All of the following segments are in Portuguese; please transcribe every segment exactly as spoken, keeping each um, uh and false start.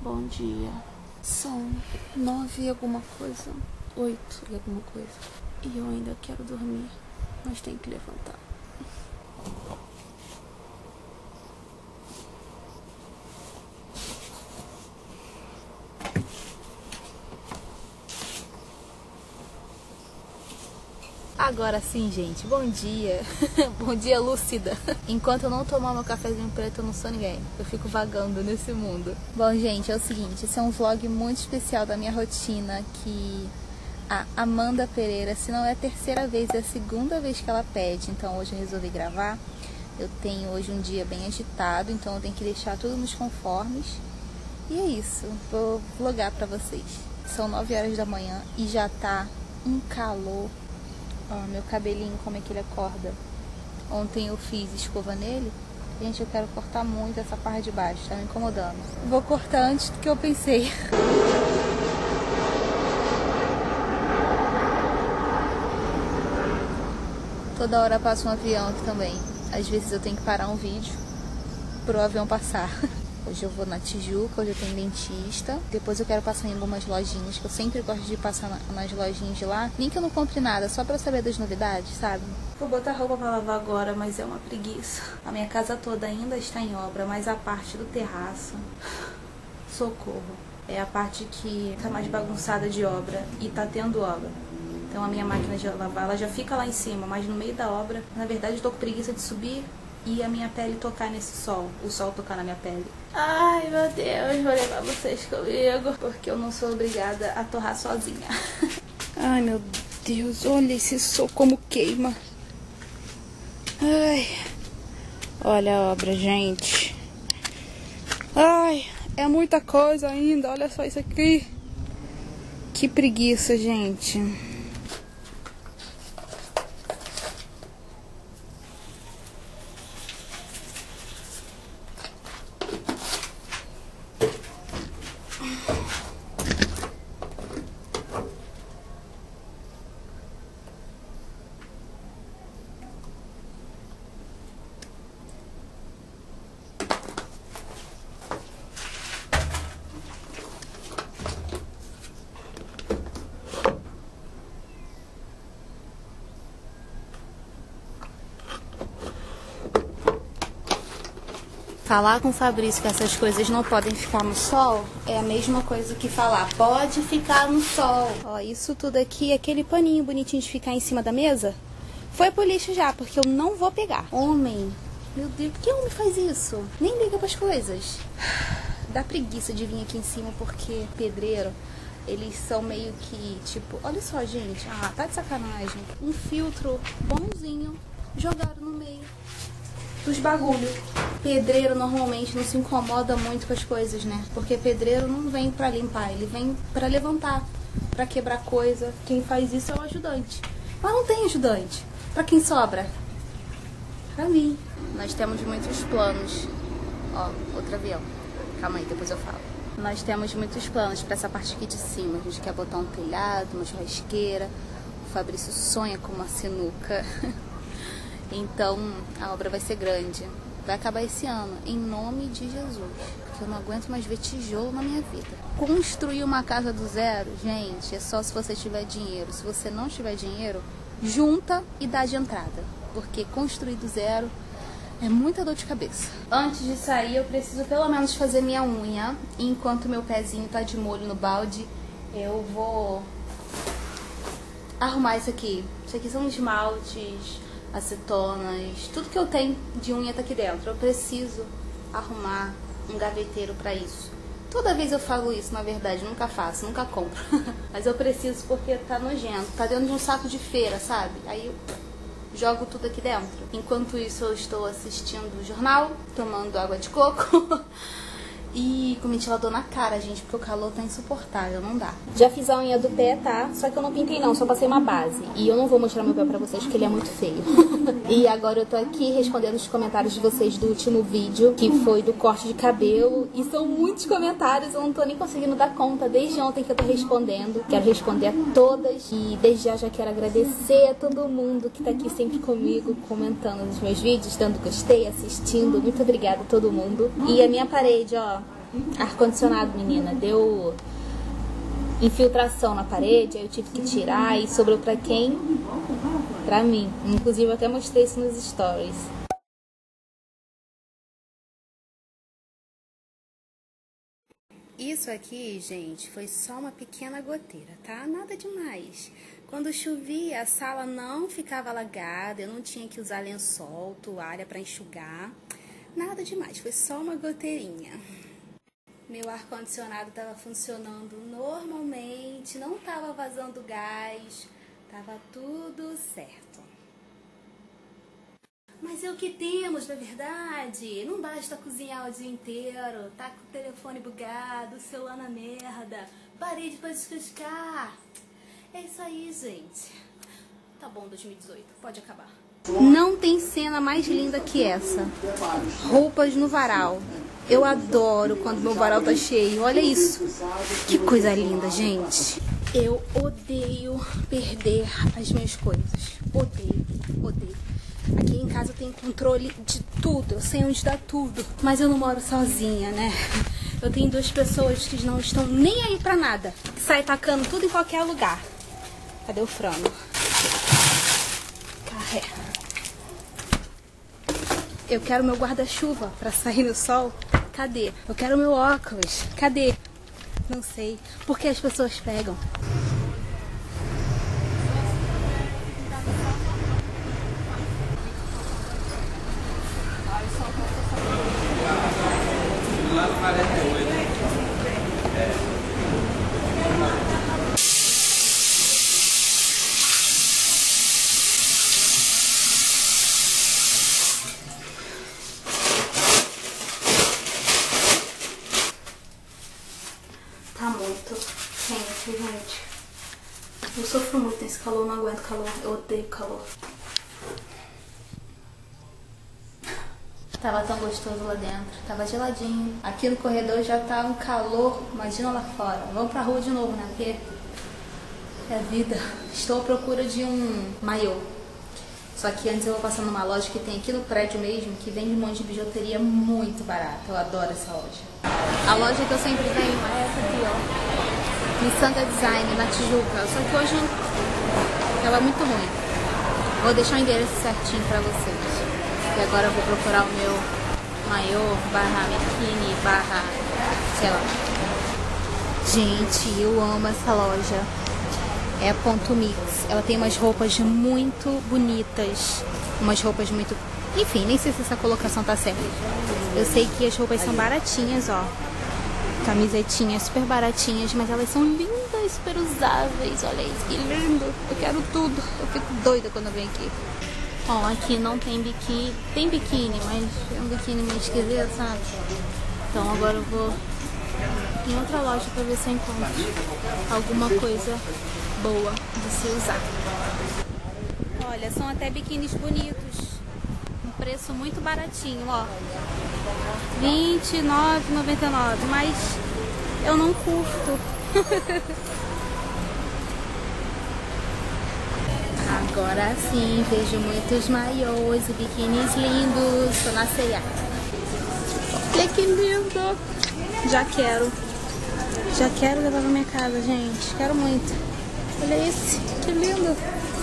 Bom dia. São nove e alguma coisa, oito e alguma coisa. E eu ainda quero dormir, mas tenho que levantar. Agora sim, gente, bom dia. Bom dia, lúcida. Enquanto eu não tomar meu cafezinho preto, eu não sou ninguém. Eu fico vagando nesse mundo. Bom, gente, é o seguinte, esse é um vlog muito especial da minha rotina, que a Amanda Pereira, se não é a terceira vez, é a segunda vez que ela pede. Então hoje eu resolvi gravar. Eu tenho hoje um dia bem agitado, então eu tenho que deixar tudo nos conformes. E é isso, vou vlogar pra vocês. São nove horas da manhã e já tá um calor. Ó, meu cabelinho, como é que ele acorda. Ontem eu fiz escova nele. Gente, eu quero cortar muito essa parte de baixo, tá me incomodando. Vou cortar antes do que eu pensei. Toda hora passa um avião aqui também. Às vezes eu tenho que parar um vídeo pro avião passar. Hoje eu vou na Tijuca, hoje eu tenho dentista. Depois eu quero passar em algumas lojinhas, que eu sempre gosto de passar na, nas lojinhas de lá. Nem que eu não compre nada, só pra saber das novidades, sabe? Vou botar roupa pra lavar agora, mas é uma preguiça. A minha casa toda ainda está em obra, mas a parte do terraço... Socorro. É a parte que tá mais bagunçada de obra e tá tendo obra. Então a minha máquina de lavar, ela já fica lá em cima, mas no meio da obra, na verdade eu tô com preguiça de subir e a minha pele tocar nesse sol, o sol tocar na minha pele. Ai, meu Deus, vou levar vocês comigo, porque eu não sou obrigada a torrar sozinha. Ai, meu Deus, olha esse sol como queima. Ai, olha a obra, gente. Ai, é muita coisa ainda, olha só isso aqui. Que preguiça, gente. Falar com o Fabrício que essas coisas não podem ficar no sol é a mesma coisa que falar, pode ficar no sol. Ó, isso tudo aqui, aquele paninho bonitinho de ficar em cima da mesa, foi pro lixo já, porque eu não vou pegar. Homem, meu Deus, por que homem faz isso? Nem liga pras coisas. Dá preguiça de vir aqui em cima, porque pedreiro, eles são meio que, tipo, olha só, gente, ah, tá de sacanagem. Um filtro bonzinho, jogaram no meio dos bagulhos. Pedreiro normalmente não se incomoda muito com as coisas, né? Porque pedreiro não vem pra limpar, ele vem pra levantar, pra quebrar coisa. Quem faz isso é o ajudante. Mas não tem ajudante. Pra quem sobra? Pra mim. Nós temos muitos planos. Ó, outro avião. Calma aí, depois eu falo. Nós temos muitos planos pra essa parte aqui de cima. A gente quer botar um telhado, uma churrasqueira. O Fabrício sonha com uma sinuca. Então, a obra vai ser grande. Vai acabar esse ano, em nome de Jesus. Porque eu não aguento mais ver tijolo na minha vida. Construir uma casa do zero, gente, é só se você tiver dinheiro. Se você não tiver dinheiro, junta e dá de entrada. Porque construir do zero é muita dor de cabeça. Antes de sair, eu preciso pelo menos fazer minha unha. E enquanto meu pezinho tá de molho no balde, eu vou arrumar isso aqui. Isso aqui são esmaltes, acetonas, tudo que eu tenho de unha tá aqui dentro. Eu preciso arrumar um gaveteiro pra isso. Toda vez eu falo isso, na verdade, nunca faço, nunca compro. Mas eu preciso porque tá nojento, tá dentro de um saco de feira, sabe? Aí eu jogo tudo aqui dentro. Enquanto isso eu estou assistindo o jornal, tomando água de coco e com ventilador na cara, gente, porque o calor tá insuportável, não dá. Já fiz a unha do pé, tá? Só que eu não pintei não, só passei uma base. E eu não vou mostrar meu pé pra vocês, porque ele é muito feio. E agora eu tô aqui respondendo os comentários de vocês do último vídeo, que foi do corte de cabelo. E são muitos comentários, eu não tô nem conseguindo dar conta desde ontem que eu tô respondendo. Quero responder a todas. E desde já já quero agradecer a todo mundo que tá aqui sempre comigo, comentando nos meus vídeos, dando gostei, assistindo. Muito obrigada a todo mundo. E a minha parede, ó, ar-condicionado, menina. Deu infiltração na parede, aí eu tive que tirar e sobrou pra quem? Pra mim. Inclusive eu até mostrei isso nos stories. Isso aqui, gente, foi só uma pequena goteira, tá? Nada demais. Quando chovia, a sala não ficava alagada, eu não tinha que usar lençol, toalha pra enxugar. Nada demais, foi só uma goteirinha. Meu ar-condicionado estava funcionando normalmente, não estava vazando gás, estava tudo certo. Mas é o que temos, na verdade. Não basta cozinhar o dia inteiro, tá com o telefone bugado, o celular na merda, parede pra descascar. É isso aí, gente. Tá bom, dois mil e dezoito, pode acabar. Não tem cena mais linda que essa. Roupas no varal. Eu adoro quando meu varal tá cheio. Olha isso. Que coisa linda, gente. Eu odeio perder as minhas coisas. Odeio, odeio. Aqui em casa eu tenho controle de tudo. Eu sei onde dá tudo. Mas eu não moro sozinha, né? Eu tenho duas pessoas que não estão nem aí pra nada. Que saem tacando tudo em qualquer lugar. Cadê o frango? Carrega. Eu quero meu guarda-chuva pra sair no sol. Cadê? Eu quero meu óculos. Cadê? Não sei. Por que as pessoas pegam? Tá muito quente, gente. Eu sofro muito nesse calor, não aguento calor. Eu odeio calor. Tava tão gostoso lá dentro, tava geladinho. Aqui no corredor já tá um calor, imagina lá fora. Vamos pra rua de novo, né? Porque é a vida. Estou à procura de um maiô. Só que antes eu vou passar numa loja que tem aqui no prédio mesmo, que vende um monte de bijuteria muito barata. Eu adoro essa loja. A loja que eu sempre venho é essa aqui, ó. Missanga Design, na Tijuca. Só que hoje ela é muito ruim. Vou deixar o endereço certinho pra vocês. E agora eu vou procurar o meu maiô, barra biquíni, barra, sei lá. Gente, eu amo essa loja. É a Ponto Mix. Ela tem umas roupas muito bonitas. Umas roupas muito... Enfim, nem sei se essa colocação tá certa. Eu sei que as roupas são baratinhas, ó. Camisetinhas super baratinhas, mas elas são lindas, super usáveis. Olha isso, que lindo. Eu quero tudo. Eu fico doida quando eu venho aqui. Ó, aqui não tem biquíni. Tem biquíni, mas é um biquíni meio esquisito, sabe? Então agora eu vou em outra loja pra ver se eu encontro alguma coisa boa de se usar. Olha, são até biquínis bonitos. Um preço muito baratinho, ó. vinte e nove reais e noventa e nove centavos, mas eu não curto. Agora sim, vejo muitos maiôs e biquínis lindos. Tô na C e A. Olha que lindo! Já quero. Já quero levar pra minha casa, gente. Quero muito. Olha esse, que lindo!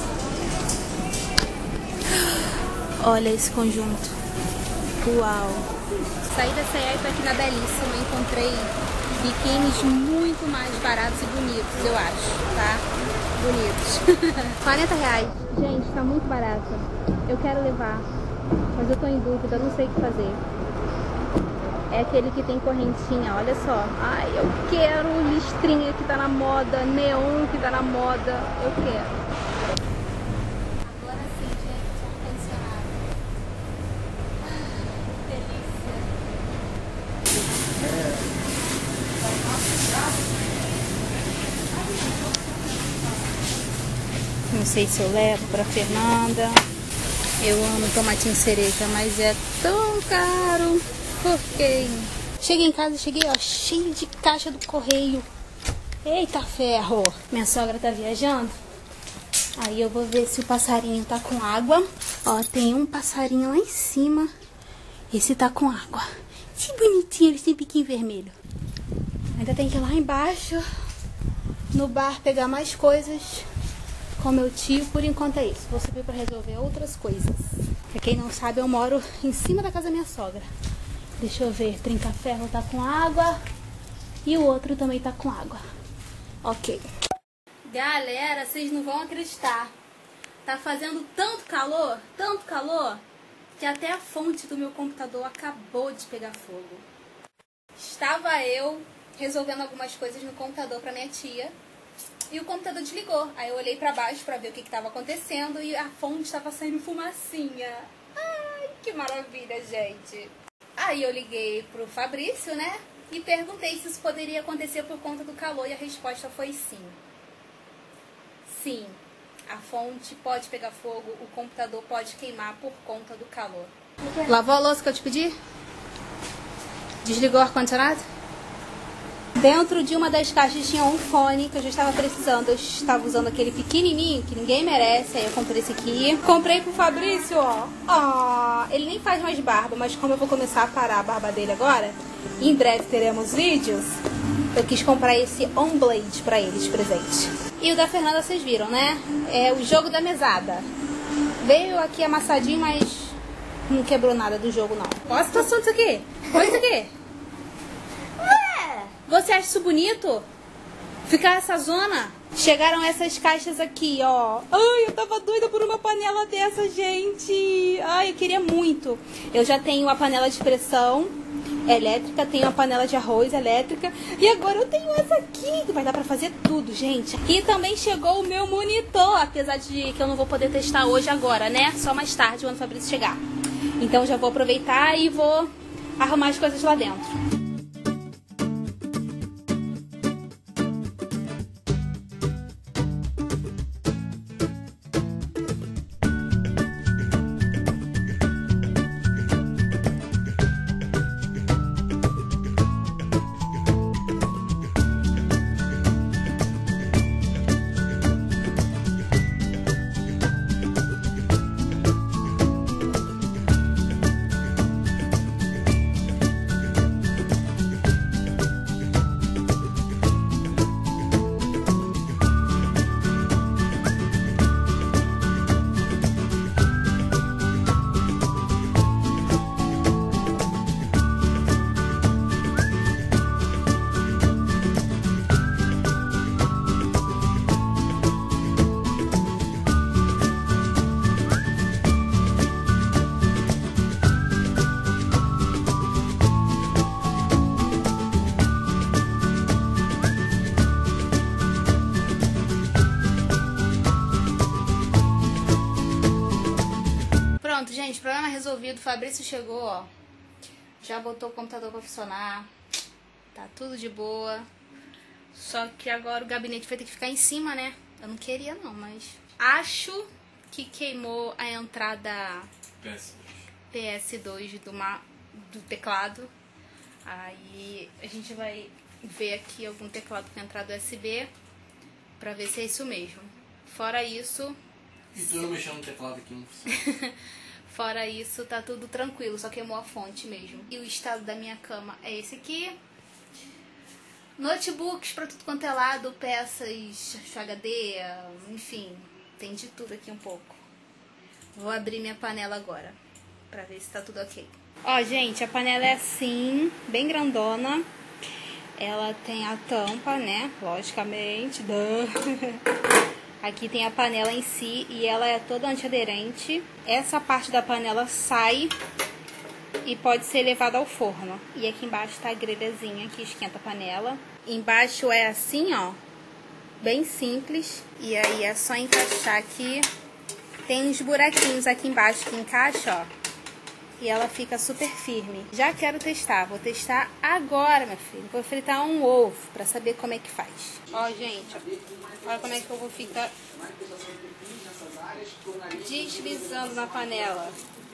Olha esse conjunto. Uau! Saí da C e A e tô aqui na Belíssima. Encontrei biquínis muito mais baratos e bonitos, eu acho, tá? Bonitos. quarenta reais. Gente, tá muito barato. Eu quero levar, mas eu tô em dúvida, não sei o que fazer. É aquele que tem correntinha, olha só. Ai, eu quero listrinha que tá na moda, neon que tá na moda. Eu quero. Agora sim, gente, ar-condicionado. Não sei se eu levo pra Fernanda. Eu amo tomatinho cereja, mas é tão caro. Por quê? Cheguei em casa, cheguei, ó, cheio de caixa do correio. Eita ferro! Minha sogra tá viajando. Aí eu vou ver se o passarinho tá com água. Ó, tem um passarinho lá em cima. Esse tá com água. Que bonitinho, ele tem biquinho vermelho. Ainda tem que ir lá embaixo no bar pegar mais coisas com meu tio. Por enquanto é isso. Vou subir pra resolver outras coisas. Pra quem não sabe, eu moro em cima da casa da minha sogra. Deixa eu ver, trinca-ferro tá com água e o outro também tá com água. Ok. Galera, vocês não vão acreditar. Tá fazendo tanto calor, tanto calor, que até a fonte do meu computador acabou de pegar fogo. Estava eu resolvendo algumas coisas no computador pra minha tia e o computador desligou. Aí eu olhei pra baixo pra ver o que que tava acontecendo e a fonte estava saindo fumacinha. Ai, que maravilha, gente. Aí eu liguei pro Fabrício, né, e perguntei se isso poderia acontecer por conta do calor e a resposta foi sim. Sim, a fonte pode pegar fogo, o computador pode queimar por conta do calor. Lavou a louça que eu te pedi? Desligou o ar-condicionado? Dentro de uma das caixas tinha um fone que eu já estava precisando. Eu estava usando aquele pequenininho que ninguém merece. Aí eu comprei esse aqui. Comprei pro Fabrício, ó. Ó, ele nem faz mais barba, mas como eu vou começar a parar a barba dele agora, em breve teremos vídeos, eu quis comprar esse On Blade pra ele de presente. E o da Fernanda vocês viram, né? É o jogo da mesada. Veio aqui amassadinho, mas não quebrou nada do jogo, não. Olha a situação disso aqui. Olha isso aqui. Você acha isso bonito? Ficar essa zona? Chegaram essas caixas aqui, ó. Ai, eu tava doida por uma panela dessa, gente. Ai, eu queria muito. Eu já tenho a panela de pressão elétrica, tenho a panela de arroz elétrica. E agora eu tenho essa aqui, que vai dar pra fazer tudo, gente. E também chegou o meu monitor, apesar de que eu não vou poder testar hoje agora, né? Só mais tarde, quando o Fabrício chegar. Então já vou aproveitar e vou arrumar as coisas lá dentro. Pronto, gente, problema resolvido. O Fabrício chegou, ó. Já botou o computador pra funcionar. Tá tudo de boa. Só que agora o gabinete vai ter que ficar em cima, né? Eu não queria não, mas acho que queimou a entrada P S dois do, ma... do teclado. Aí a gente vai ver aqui algum teclado com entrada U S B pra ver se é isso mesmo. Fora isso... E tu não mexeu no teclado aqui, não funciona. Fora isso, tá tudo tranquilo, só queimou a fonte mesmo. E o estado da minha cama é esse aqui. Notebooks pra tudo quanto é lado, peças, H D, enfim, tem de tudo aqui um pouco. Vou abrir minha panela agora, pra ver se tá tudo ok. Ó, gente, a panela é assim, bem grandona. Ela tem a tampa, né, logicamente. Aqui tem a panela em si e ela é toda antiaderente. Essa parte da panela sai e pode ser levada ao forno. E aqui embaixo tá a grelhazinha que esquenta a panela. Embaixo é assim, ó, bem simples. E aí é só encaixar aqui. Tem uns buraquinhos aqui embaixo que encaixa, ó. E ela fica super firme. Já quero testar, vou testar agora, minha filha. Vou fritar um ovo pra saber como é que faz. Ó, gente, ó. Olha como é que eu vou ficar deslizando na panela.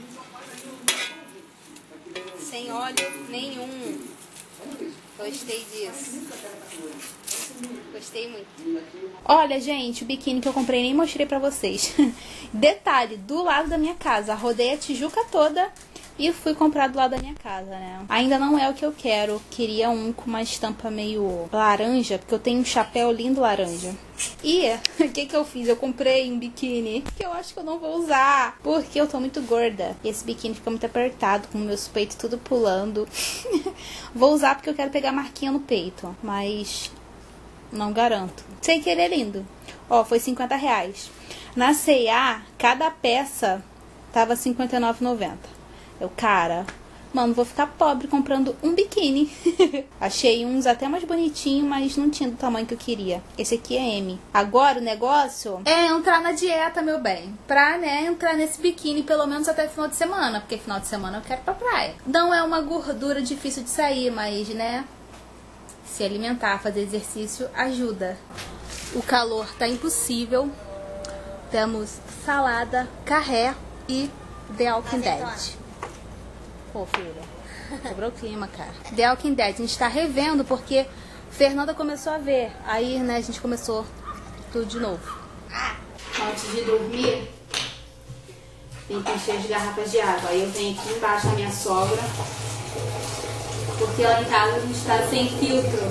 Sem óleo nenhum. Gostei disso. Gostei muito. Olha, gente, o biquíni que eu comprei nem mostrei pra vocês. Detalhe, do lado da minha casa. Rodei a Tijuca toda E fui comprar do lado da minha casa, né? Ainda não é o que eu quero. Queria um com uma estampa meio laranja, porque eu tenho um chapéu lindo laranja. E o que que eu fiz? Eu comprei um biquíni que eu acho que eu não vou usar, porque eu tô muito gorda. E esse biquíni fica muito apertado, com meus peitos tudo pulando. Vou usar porque eu quero pegar marquinha no peito, mas não garanto. Sei que ele é lindo. Ó, foi cinquenta reais. Na C e A, cada peça tava cinquenta e nove reais e noventa centavos. Eu, cara, mano, vou ficar pobre comprando um biquíni. Achei uns até mais bonitinhos, mas não tinha do tamanho que eu queria. Esse aqui é M. Agora o negócio é entrar na dieta, meu bem. Pra, né, entrar nesse biquíni pelo menos até final de semana. Porque final de semana eu quero ir pra praia. Não é uma gordura difícil de sair, mas, né, se alimentar, fazer exercício ajuda. O calor tá impossível. Temos salada, carré e The Walking Dead. Pô, filha, quebrou o clima, cara. The Walking Dead, a gente tá revendo porque Fernanda começou a ver. Aí, né, a gente começou tudo de novo. Antes de dormir, tem que encher as garrafas de água. Aí eu venho aqui embaixo da minha sogra, porque lá em casa a gente tá sem filtro.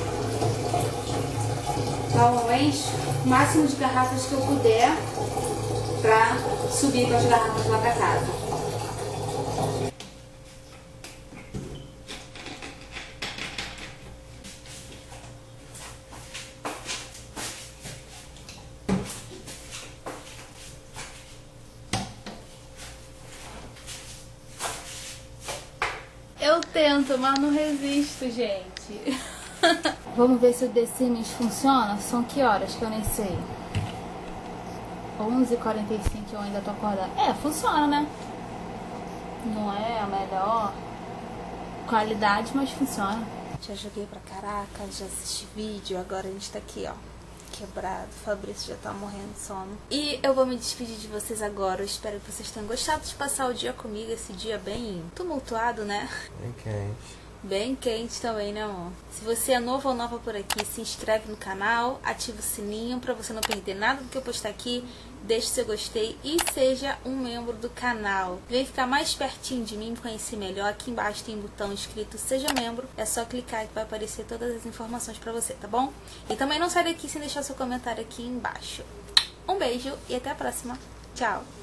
Então eu encho o máximo de garrafas que eu puder pra subir com as garrafas lá pra casa. Eu tento, mas não resisto, gente. Vamos ver se o The Sims funciona. São que horas que eu nem sei? onze e quarenta e cinco eu ainda tô acordada. É, funciona, né? Não é a melhor qualidade, mas funciona. Já joguei pra caraca, já assisti vídeo. Agora a gente tá aqui, ó, quebrado. O Fabrício já tá morrendo de sono. E eu vou me despedir de vocês agora. Eu espero que vocês tenham gostado de passar o dia comigo. Esse dia bem tumultuado, né? Bem quente. Bem quente também, né, amor? Se você é novo ou nova por aqui, se inscreve no canal, ativa o sininho pra você não perder nada do que eu postar aqui. Deixe seu gostei e seja um membro do canal. Vem ficar mais pertinho de mim, conhecer melhor. Aqui embaixo tem um botão escrito Seja Membro. É só clicar que vai aparecer todas as informações pra você, tá bom? E também não sai daqui sem deixar seu comentário aqui embaixo. Um beijo e até a próxima. Tchau!